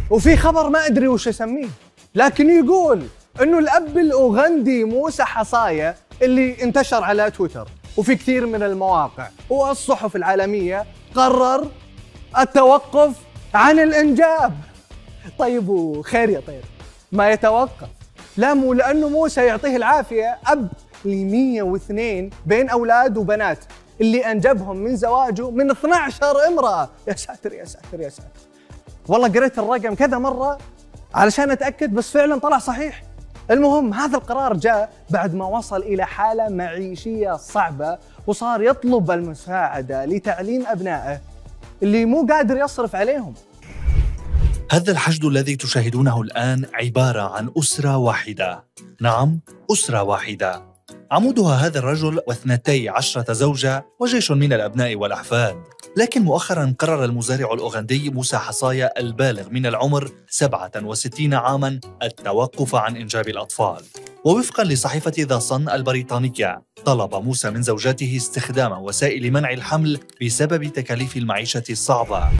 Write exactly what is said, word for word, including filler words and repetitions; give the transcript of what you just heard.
وفي خبر ما أدري وش أسميه، لكن يقول إنه الأب الأوغندي موسى حصايا اللي انتشر على تويتر وفي كثير من المواقع والصحف العالمية قرر التوقف عن الإنجاب. طيب وخير يا طير، ما يتوقف، لا مو لأنه موسى يعطيه العافية أب ل مئة واثنين بين أولاد وبنات اللي أنجبهم من زواجه من اثنتي عشرة امرأة. يا ساتر يا ساتر يا ساتر، والله قريت الرقم كذا مرة علشان أتأكد بس فعلا طلع صحيح. المهم هذا القرار جاء بعد ما وصل إلى حالة معيشية صعبة وصار يطلب المساعدة لتعليم أبنائه اللي مو قادر يصرف عليهم. هذا الحشد الذي تشاهدونه الآن عبارة عن أسرة واحدة. نعم، أسرة واحدة، عمودها هذا الرجل واثنتي عشرة زوجة وجيش من الأبناء والأحفاد. لكن مؤخراً قرر المزارع الأوغندي موسى حصايا البالغ من العمر سبعة وستين عاماً التوقف عن إنجاب الأطفال. ووفقاً لصحيفة ذا صن البريطانية، طلب موسى من زوجته استخدام وسائل منع الحمل بسبب تكاليف المعيشة الصعبة.